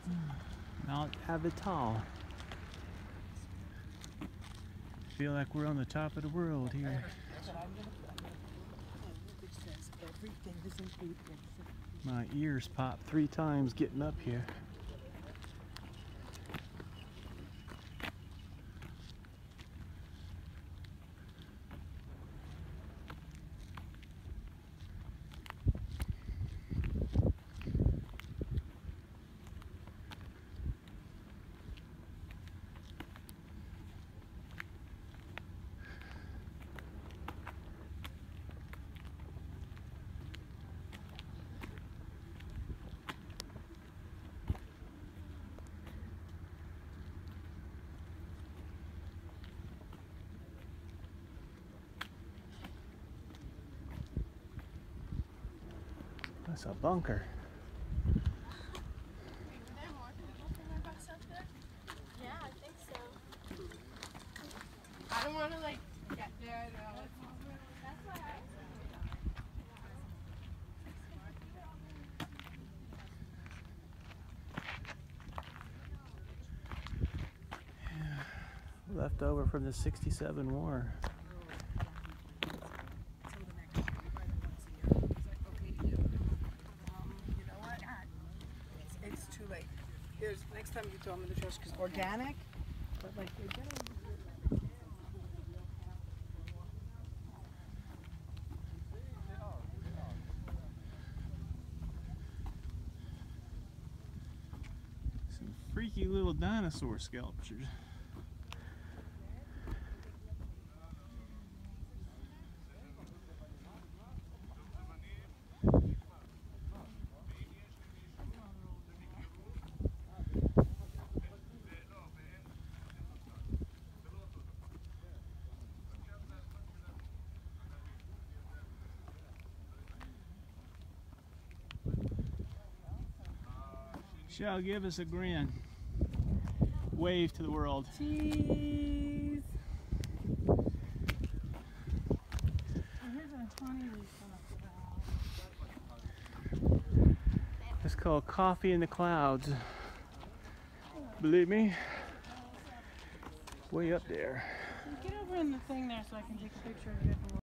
Mount Avital. Feel like we're on the top of the world here. My ears popped 3 times getting up here. That's a bunker. Yeah, I think so. I don't want to like get there though. That's why I Left over from the '67 war. It's too late. Here's next time you throw them in the trash because organic, but like you're getting. Some freaky little dinosaur sculptures. Shall give us a grin. Wave to the world. Cheese. It's called Coffee in the Clouds. Believe me, way up there. Get over in the thing there so I can take a picture of you.